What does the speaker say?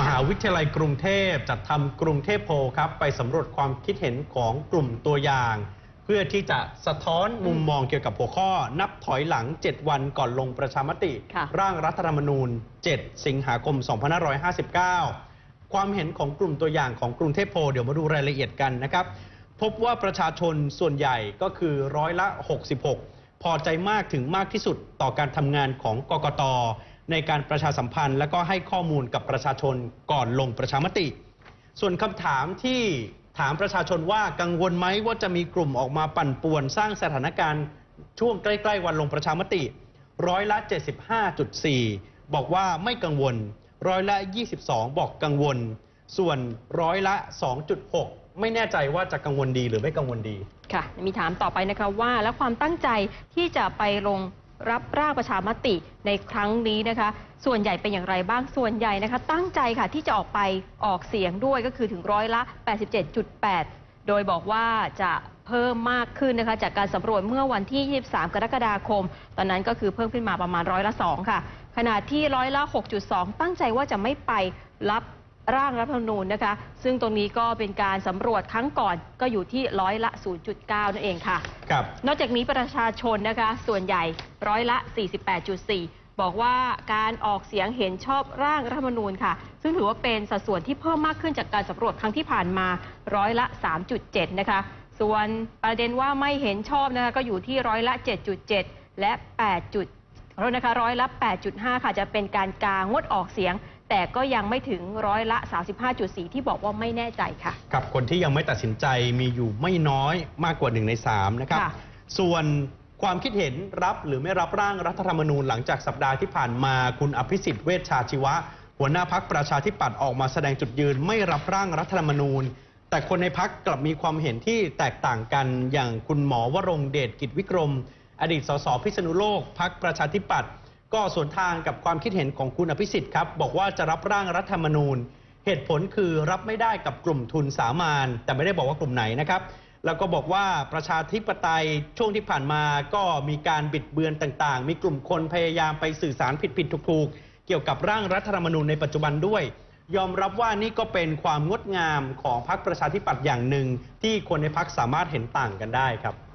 มหาวิทยาลัยกรุงเทพจัดทำกรุงเทพโพลครับไปสำรวจความคิดเห็นของกลุ่มตัวอย่าง เพื่อที่จะสะท้อนมุมมองเกี่ยวกับหัวข้อนับถอยหลัง 7 วันก่อนลงประชามติร่างรัฐธรรมนูญ 7 สิงหาคม 2559 ความเห็นของกลุ่มตัวอย่างของกรุงเทพโพลเดี๋ยวมาดูรายละเอียดกันนะครับพบว่าประชาชนส่วนใหญ่ก็คือ66%พอใจมากถึงมากที่สุดต่อการทำงานของกกต.ในการประชาสัมพันธ์และก็ให้ข้อมูลกับประชาชนก่อนลงประชามติส่วนคำถามที่ถามประชาชนว่ากังวลไหมว่าจะมีกลุ่มออกมาปั่นป่วนสร้างสถานการณ์ช่วงใกล้ๆวันลงประชามติ75.4%บอกว่าไม่กังวล22%บอกกังวลส่วน2.6%ไม่แน่ใจว่าจะกังวลดีหรือไม่กังวลดีค่ะมีถามต่อไปนะคะว่าแล้วความตั้งใจที่จะไปลงรับร่างประชามติในครั้งนี้นะคะส่วนใหญ่เป็นอย่างไรบ้างส่วนใหญ่นะคะตั้งใจค่ะที่จะออกเสียงด้วยก็คือถึง87.8%โดยบอกว่าจะเพิ่มมากขึ้นนะคะจากการสำรวจเมื่อวันที่23 กรกฎาคมตอนนั้นก็คือเพิ่มขึ้นมาประมาณ2%ค่ะขณะที่6.2%ตั้งใจว่าจะไม่ไปรับร่างรัฐธรรมนูญนะคะซึ่งตรงนี้ก็เป็นการสำรวจครั้งก่อนก็อยู่ที่0.9%นั่นเองค่ะครับนอกจากนี้ประชาชนนะคะส่วนใหญ่48.4%บอกว่าการออกเสียงเห็นชอบร่างรัฐธรรมนูญค่ะซึ่งถือว่าเป็นสัดส่วนที่เพิ่มมากขึ้นจากการสำรวจครั้งที่ผ่านมา3.7%นะคะส่วนประเด็นว่าไม่เห็นชอบนะคะก็อยู่ที่7.7%และ8.5%ค่ะจะเป็นการกางดออกเสียงแต่ก็ยังไม่ถึง35.4%ที่บอกว่าไม่แน่ใจค่ะกับคนที่ยังไม่ตัดสินใจมีอยู่ไม่น้อยมากกว่า1 ใน 3นะครับส่วนความคิดเห็นรับหรือไม่รับร่างรัฐธรรมนูญหลังจากสัปดาห์ที่ผ่านมาคุณอภิสิทธิ์เวชชาชีวะหัวหน้าพรรคประชาธิปัตย์ออกมาแสดงจุดยืนไม่รับร่างรัฐธรรมนูญแต่คนในพรรคกลับมีความเห็นที่แตกต่างกันอย่างคุณหมอวรงค์เดชกิจวิกรมอดีตสสพิษณุโลกพรรคประชาธิปัตย์ก็สวนทางกับความคิดเห็นของคุณอภิสิทธิ์ครับบอกว่าจะรับร่างรัฐธรรมนูญเหตุผลคือรับไม่ได้กับกลุ่มทุนสามัญแต่ไม่ได้บอกว่ากลุ่มไหนนะครับแล้วก็บอกว่าประชาธิปไตยช่วงที่ผ่านมาก็มีการบิดเบือนต่างๆมีกลุ่มคนพยายามไปสื่อสารผิดๆถูกๆเกี่ยวกับร่างรัฐธรรมนูญในปัจจุบันด้วยยอมรับว่านี่ก็เป็นความงดงามของพรรคประชาธิปัตย์อย่างหนึ่งที่คนในพรรคสามารถเห็นต่างกันได้ครับ